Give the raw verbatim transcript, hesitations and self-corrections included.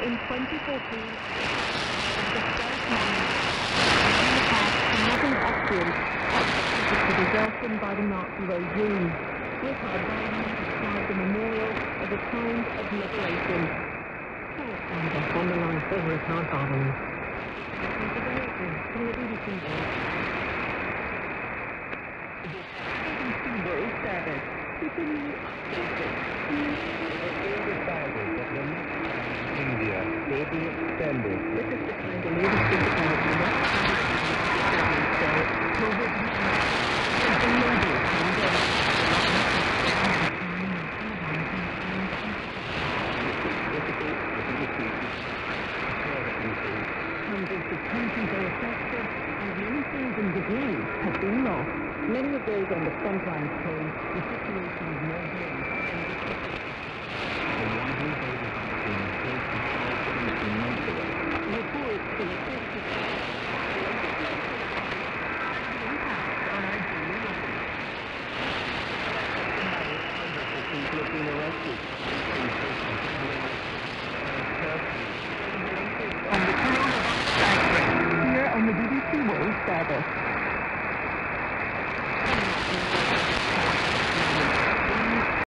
in twenty fourteen, as the first monument in the past to modern Austrians subjected to desertion by the Nazi regime. Richard Biden described the memorial as a time of liberation. On the line, over a time, Biden. From the B B C World Service, keeping you updated. India may be extended. This is the kind of leadership about the next COVID nineteen is the global pandemic. Hundreds of countries are affected, and many thousands of lives have been lost. Many of those on the front lines told the situation is no good, and